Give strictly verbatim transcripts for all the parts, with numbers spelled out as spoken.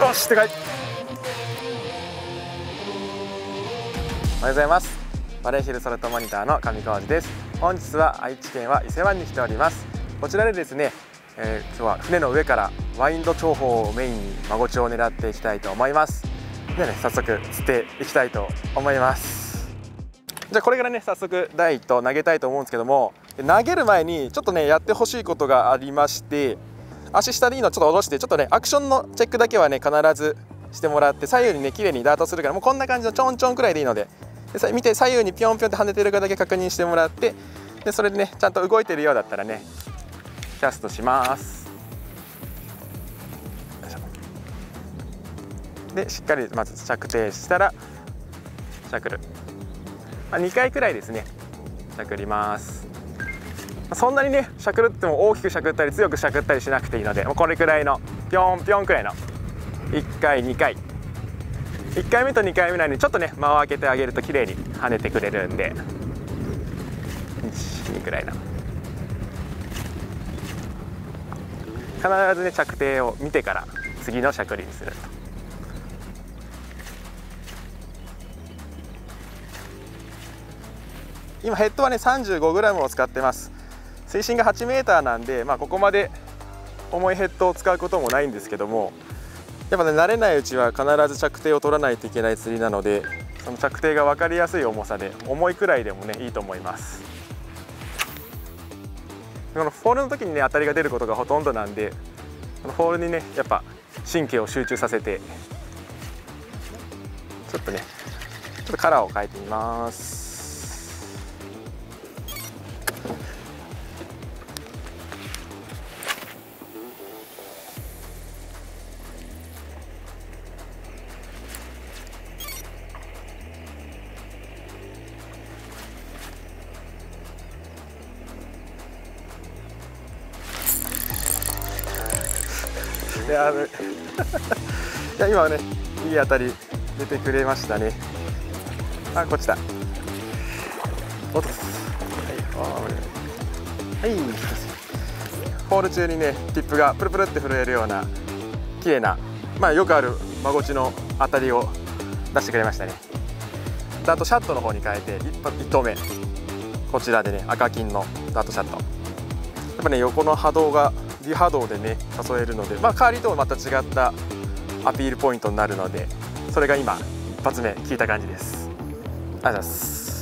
よし、でかい。おはようございます。バレーヒルソルトモニターの上川地です。本日は愛知県は伊勢湾に来ております。こちらでですね、えー、今日は船の上からワインド長砲をメインにマゴチを狙っていきたいと思います。ではね、早速釣っていきたいと思います。じゃあこれからね、早速第一投投げたいと思うんですけども、投げる前にちょっとねやってほしいことがありまして、足下でいいのちょっと下ろして、ちょっとねアクションのチェックだけはね必ずしてもらって、左右にね綺麗にダートするから、もうこんな感じのちょんちょんくらいでいいので、で見て左右にピョンピョンって跳ねてるかだけ確認してもらって、でそれでねちゃんと動いてるようだったらねキャストします。でしっかりまず着底したらシャクル、まあ、にかいくらいですねしゃくります。そんなにねしゃくるっても大きくしゃくったり強くしゃくったりしなくていいので、これくらいのピョンピョンくらいのいっかいにかい、いっかいめとにかいめなのにちょっとね間を空けてあげると綺麗に跳ねてくれるんで、いち、にくらいの必ずね着底を見てから次のしゃくりにすると。今ヘッドはね さんじゅうごグラム を使ってます。水深がはちメーターなんで、まあ、ここまで重いヘッドを使うこともないんですけども、やっぱね慣れないうちは必ず着底を取らないといけない釣りなので、その着底が分かりやすい重さで、重いくらいでもねいいと思います。このフォールの時にね当たりが出ることがほとんどなんで、このフォールにねやっぱ神経を集中させて、ちょっとねちょっとカラーを変えてみます。いやいや今はねいい当たり出てくれましたね。あ、こっちだ。落とす。はい、はい、ホール中にねティップがプルプルって震えるような綺麗な、まあよくあるマゴチの当たりを出してくれましたね。ダートシャットの方に変えて いち, いち投目こちらでね赤金のダートシャット、やっぱね横の波動が微波動でね誘えるので、まあ、カーリーともまた違ったアピールポイントになるので、それが今一発目効いた感じです。ありがとうございます。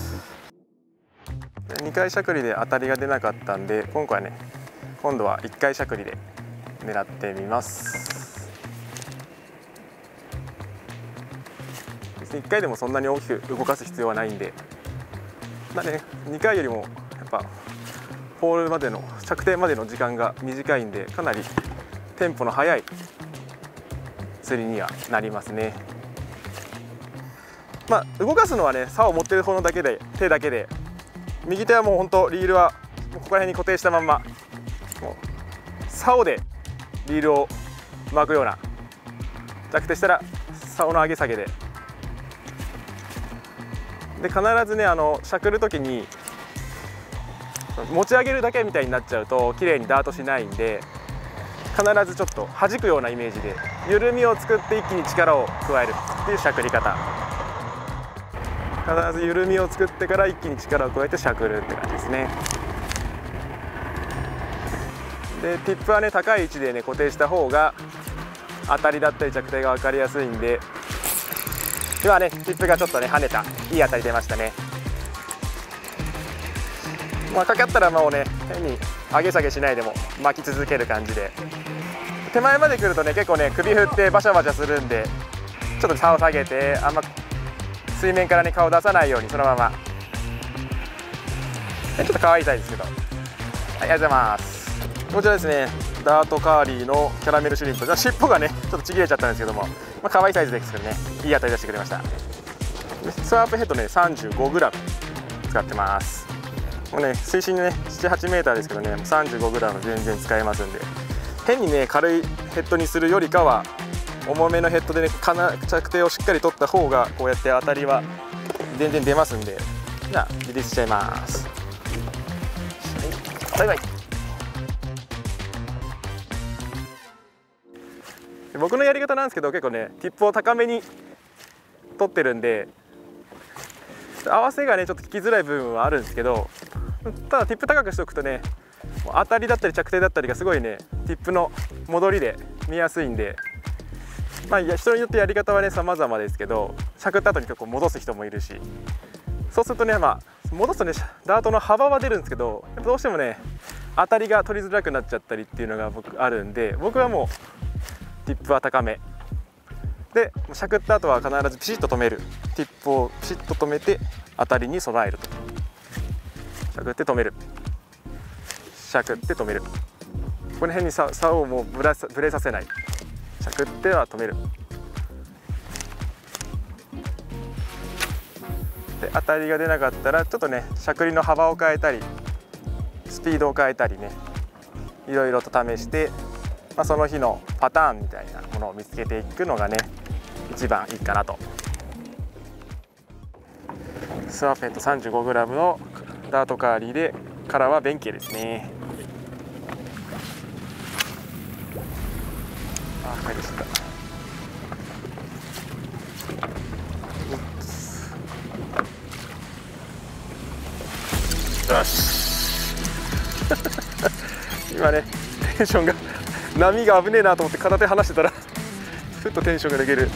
にかいしゃくりで当たりが出なかったんで、今回はね今度はいっかいしゃくりで狙ってみます。いっかいでもそんなに大きく動かす必要はないんで、まあね、にかいよりもやっぱホールまでの着底までの時間が短いんで、かなりテンポの速い釣りにはなりますね。まあ動かすのはね竿を持ってる方のだけで、手だけで、右手はもうほんとリールはここら辺に固定したまんま、もう竿でリールを巻くような、着底したら竿の上げ下げで、で必ずねあのしゃくる時に持ち上げるだけみたいになっちゃうと綺麗にダートしないんで、必ずちょっと弾くようなイメージで緩みを作って一気に力を加えるっていうしゃくり方。必ず緩みを作ってから一気に力を加えてしゃくるって感じですね。でティップはね高い位置でね固定した方が当たりだったり着底が分かりやすいんで、今ねティップがちょっとね跳ねたいい当たり出ましたね。まあ、かかったらもうね変に上げ下げしないでも巻き続ける感じで、手前まで来るとね結構ね首振ってバシャバシャするんで、ちょっと竿を下げてあんま水面からね顔出さないようにそのまま、ちょっと可愛いサイズですけど、はい、ありがとうございます。こちらですねダートカーリーのキャラメルシュリンプ、尻尾がねちょっとちぎれちゃったんですけども、まあ、可愛いサイズですけどねいい当たり出してくれました。スワープヘッドね さんじゅうごグラム 使ってます。もうね水深ねなな、はちメーターですけどね さんじゅうごグラム 全然使えますんで、変にね軽いヘッドにするよりかは重めのヘッドでねかな着底をしっかり取った方がこうやって当たりは全然出ますんで、じゃあリリースしちゃいます。バイバイ。 僕のやり方なんですけど、結構ねティップを高めに取ってるんで合わせがねちょっと効きづらい部分はあるんですけど、ただティップ高くしておくとね当たりだったり着底だったりがすごいねティップの戻りで見やすいんで、まあ人によってやり方はね様々ですけど、しゃくった後に結構戻す人もいるし、そうするとねまあ戻すとねダートの幅は出るんですけど、やっぱどうしてもね当たりが取りづらくなっちゃったりっていうのが僕あるんで、僕はもうティップは高めで、しゃくった後は必ずピシッと止める、ティップをピシッと止めて当たりに備えると、しゃくって止める、しゃくって止める、この辺にさ竿をもうぶらさぶれさせない、しゃくっては止めるで、当たりが出なかったらちょっとねしゃくりの幅を変えたりスピードを変えたりね、いろいろと試して、まあ、その日のパターンみたいなものを見つけていくのがね一番いいかなと。スワーペント さんじゅうごグラム のダートカーリーでカラーは弁慶ですね。あ、入りました。よし今ねテンションが波が危ねえなと思って片手離してたらふっとテンションが抜ける。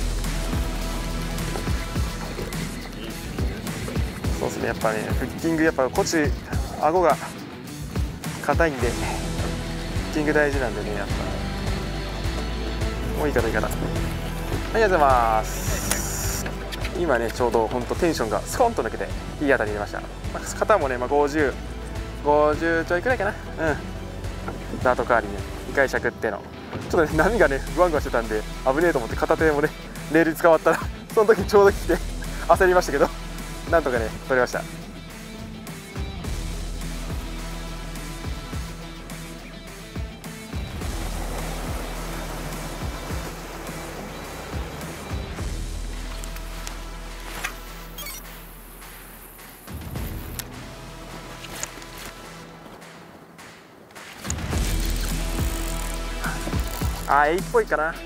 そうですね、やっぱねフッキングやっぱこっち顎が硬いんでフッキング大事なんでね、やっぱもういいかないいかな。はい、ありがとうございます。今ねちょうどほんとテンションがスコンと抜けていい当たり出ました。肩もね、まあ、ごじゅう、ごじゅうちょいくらいかな。うん、ダート代わりににかいしゃくってのちょっとね波がねグワングワンしてたんで危ねえと思って片手もねレールに捕まったらその時ちょうど来て焦りましたけどなんとかね取れました。あー、エイっぽいかな。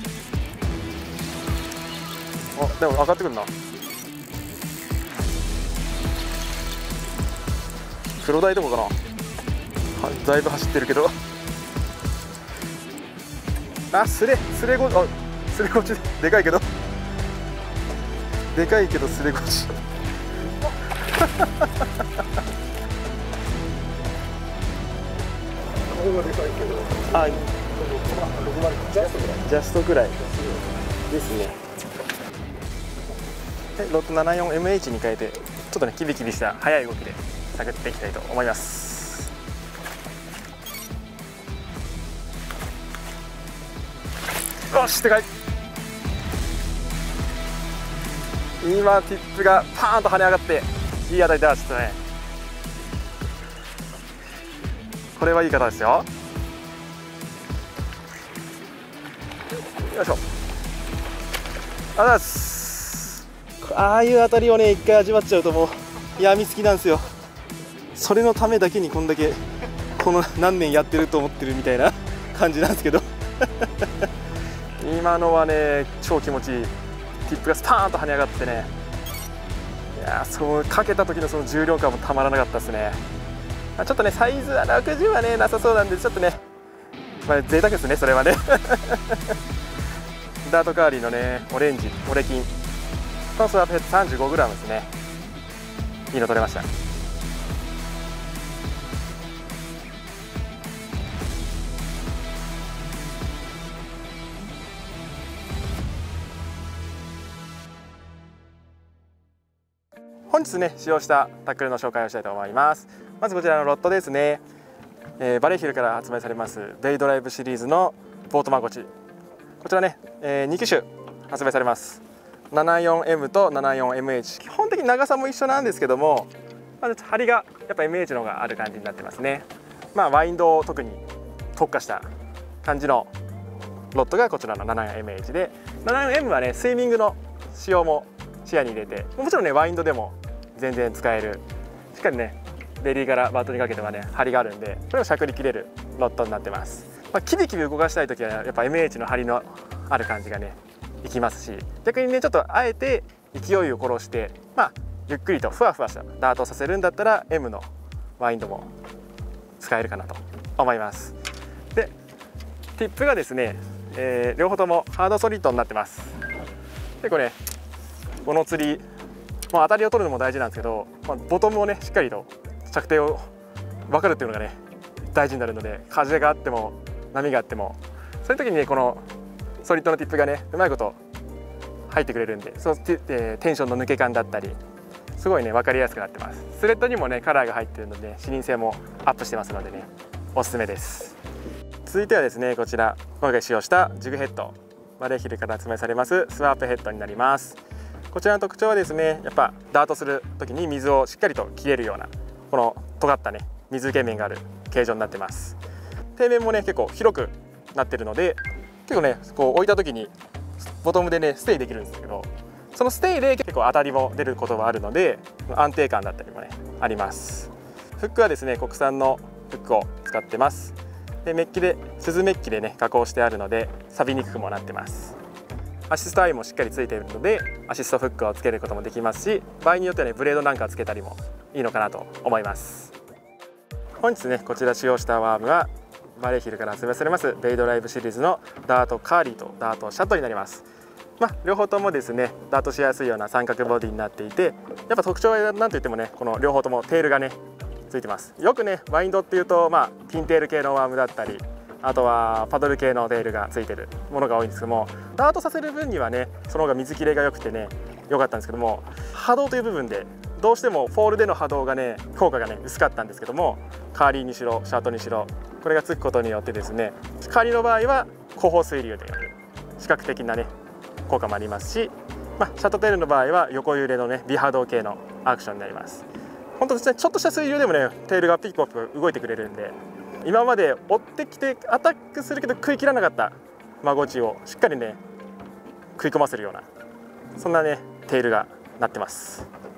お、でも上がってくるな。黒台とかかな。はだいぶ走ってるけどあ、スレスレゴあスレゴチでかいけどでかいけどスレゴチあ、ジャストぐらいですね。でロット ななじゅうよんエムエイチ に変えてちょっとねキビキビした速い動きで探っていきたいと思います。よし、でかい。今ティップがパーンと跳ね上がっていい当たりだ。ちょっとねこれはいい方ですよ。よいしょ。あざっす。ああいう当たりをね一回味わっちゃうともうやみつきなんですよ。それのためだけにこんだけこの何年やってると思ってるみたいな感じなんですけど今のはね超気持ちいい。ティップがスパーンと跳ね上がってね、いやそうかけた時のその重量感もたまらなかったですね。ちょっとねサイズはろくじゅうはねなさそうなんでちょっとね、まあ、贅沢ですねそれはねダートカーリーのねオレンジオレキンのスワープヘッド さんじゅうごグラム ですね。いいの取れました。本日ね使用したタックルの紹介をしたいと思います。まずこちらのロットですね、えー、バレーヒルから発売されますベイドライブシリーズのポートマゴチ、こちらね、えー、に機種発売されます。 ななじゅうよんエム と ななじゅうよんエムエイチ、 基本的に長さも一緒なんですけども、まず張りがやっぱ エムエイチ の方がある感じになってますね。まあワインドを特に特化した感じのロットがこちらの ななじゅうよんエムエイチ で、 ななじゅうよんエム はねスイミングの仕様も視野に入れて、もちろんねワインドでも全然使える、しっかりねベリーからバットにかけてはね張りがあるんで、これをしゃくりきれるロットになってます。 まあ、キビキビ動かしたい時はやっぱ エムエイチ の張りのある感じがねいきますし、逆にねちょっとあえて勢いを殺して、まあ、ゆっくりとふわふわしたダートをさせるんだったら エム のワインドも使えるかなと思います。でティップがですね、えー、両方ともハードソリッドになってます。でこれこの釣り、まあ、当たりを取るのも大事なんですけど、まあ、ボトムをねしっかりと着底を分かるっていうのがね大事になるので、風があっても波があってもそういう時にねこのソリッドのティップがねうまいこと入ってくれるんで、そのテンションの抜け感だったりすごいね分かりやすくなってます。スレッドにもねカラーが入っているので視認性もアップしてますのでねおすすめです。続いてはですねこちら今回使用したジグヘッド、バレーヒルから発売されますスワープヘッドになります。こちらの特徴はですねやっぱダートする時に水をしっかりと切れるようなこの尖ったね水受け面がある形状になってます。底面もね結構広くなってるので結構ねこう置いた時にボトムでねステイできるんですけど、そのステイで結構当たりも出ることはあるので安定感だったりもねあります。フックはですね国産のフックを使ってます。でメッキで鈴メッキでね加工してあるので錆びにくくもなってます。アシストアイもしっかりついているのでアシストフックをつけることもできますし、場合によってはねブレードなんかつけたりもいいのかなと思います。本日ねこちら使用したワームはバレーヒルから発売されますベイドライブシリーズのダートカーリーとダートシャットになります。まあ、両方ともですねダートしやすいような三角ボディになっていて、やっぱ特徴は何といってもねこの両方ともテールがねついてます。よくねワインドっていうと、まあ、ピンテール系のワームだったりあとはパドル系のテールがついてるものが多いんですけども、ダートさせる分にはねその方が水切れが良くてね良かったんですけども、波動という部分でどうしてもフォールでの波動がね効果がね薄かったんですけども、カーリーにしろシャートにしろこれがつくことによってですね、カーリーの場合は後方水流で視覚的なね効果もありますし、まあ、シャットテールの場合は横揺れのね微波動系のアクションになります。本当ですねちょっとした水流でもねテールがピックアップ動いてくれるんで、今まで追ってきてアタックするけど食い切らなかったマゴチをしっかりね食い込ませるようなそんなねテールがなってます。